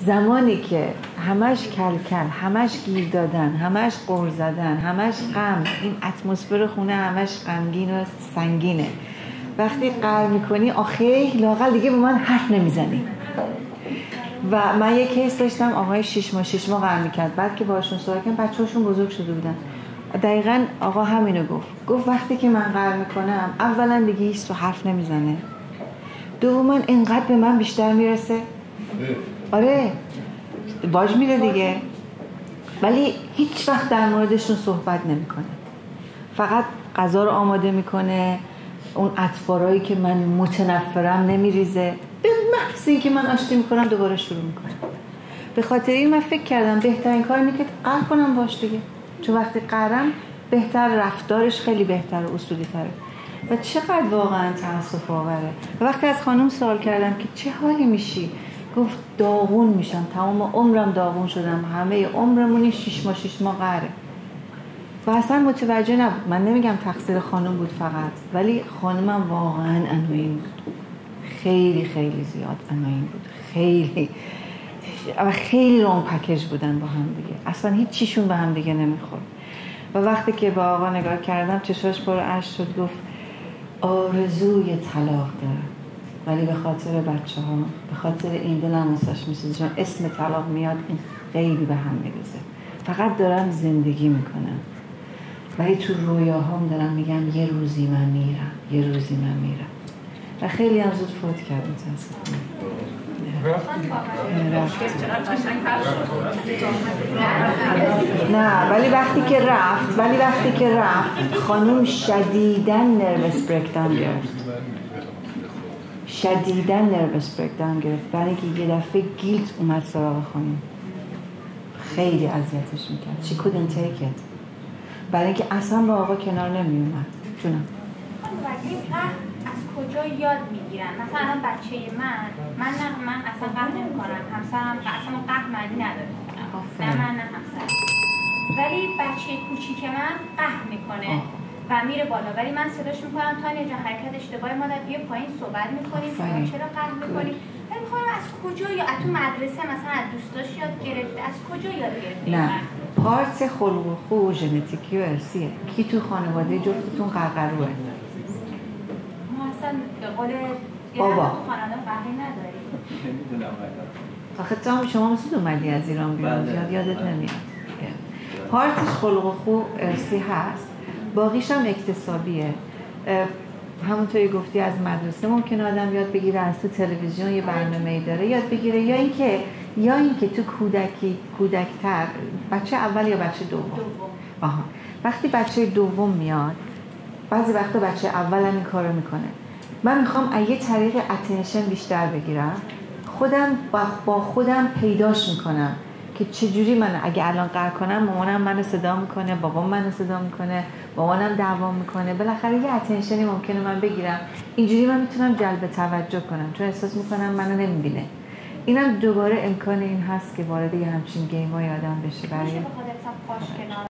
زمانی که همش کلکل، همش گیر دادن، همش غر زدن، همش غم، این اتمسفر خونه همش غمگین و سنگینه. وقتی قهر میکنی آخه لااقل دیگه به من حرف نمیزنی. و من یک کیس داشتم آقای 6 ماه قهر میکرد. بعد که باشون صحبت کردم بچه‌هاشون بزرگ شده بودن. دقیقاً آقا همینو گفت وقتی که من قهر میکنم اولا دیگه هیچ تو حرف نمیزنه، دوما اینقدر به من بیشتر میرسه. آره باج میره دیگه، ولی هیچ وقت در موردشون صحبت نمیکنه، فقط غذا رو آماده میکنه، اون اطفارایی که من متنفرم نمیریزه، به محض اینکه من آشتی میکنم دوباره شروع میکنه. به خاطر این من فکر کردم بهترین کار اینه که قهر کنم باش دیگه، چون وقتی قهرم بهتر، رفتارش خیلی بهتر و اصولی تره و چقدر واقعا تأسف آوره. و وقتی از خانم سوال کردم که چه حالی میشی، گفت داغون میشم، تمام عمرم داغون شدم، همه عمرمونی 6 ماه قهره. و اصلا متوجه نبود. من نمیگم تقصیر خانم بود فقط، ولی خانمم واقعا انوین بود، خیلی خیلی زیاد انوین بود، خیلی لونگ پکیج بودن با هم دیگه، اصلا هیچ چیشون به هم دیگه نمیخورد. و وقتی که با آقا نگاه کردم چشاش پر اشک شد، گفت آرزوی طلاق دارم ولی به خاطر بچه‌ها، به خاطر این دلم واسش میسوزه، چون اسم طلاق میاد این خیلی به هم میریزه. فقط دارم زندگی میکنم ولی تو رویاهام دارم میگم یه روزی من میرم. و خیلی هم زود فوت کرد متاسفانه. نه ولی وقتی که رفت خانم شدیداً نروس بریکداون گرفت، برای اینکه یه دفعه گیلت اومد سراغ خانم، خیلی اذیتش میکرد. she couldn't take it، برای اینکه اصلا با آقا کنار نمی اومد. جونم از کجا یاد میگیرن؟ مثلا الان بچه من اصلا قهر نمیکنم، همسرم اصلا قهر معنی نداره، نه من نه همسرم، ولی بچه کوچیک من قهر میکنه و میره بالا، ولی من صداش میکنم تا اینجا حرکت اشتباهی، مادر بیا پایین صحبت میکنیم، چرا قهر میکنی؟ من میخوام از کجا، یا تو مدرسه مثلا از دوستاش یاد گرفته، از کجا یاد گرفته؟ نه، پارت خلق و خو و ژنتیکی و ارثیه. کی تو خانواده جفتتون قهقروه؟ ما اصلا به قول بابا تو خانواده قهری نداریم. آخه شما مسود اومدی از ایران بیرون، یادت نمیاد. پارتش خلق و خو ارثی هست، باقیش هم اکتسابیه. همونطوری گفتی از مدرسه ممکنه آدم یاد بگیره، از تو تلویزیون یه برنامه‌ای داره یاد بگیره، یا اینکه تو کودکتر، بچه اول یا بچه دوم. وقتی بچه دوم میاد، بعضی وقتا بچه اول هم این کارو میکنه. من میخوام از یه طریق اتنشن بیشتر بگیرم، با خودم پیداش میکنم که چجوری من اگه الان قهر کنم مامانم منو صدا میکنه، بابام منو صدا میکنه، مامانم دعوا میکنه، بالاخره یه اتنشنی ممکنه من بگیرم، اینجوری من میتونم جلب توجه کنم، چون احساس میکنم منو نمیبینه. اینم دوباره امکان این هست که وارد یه همچین گیمای آدم بشه برای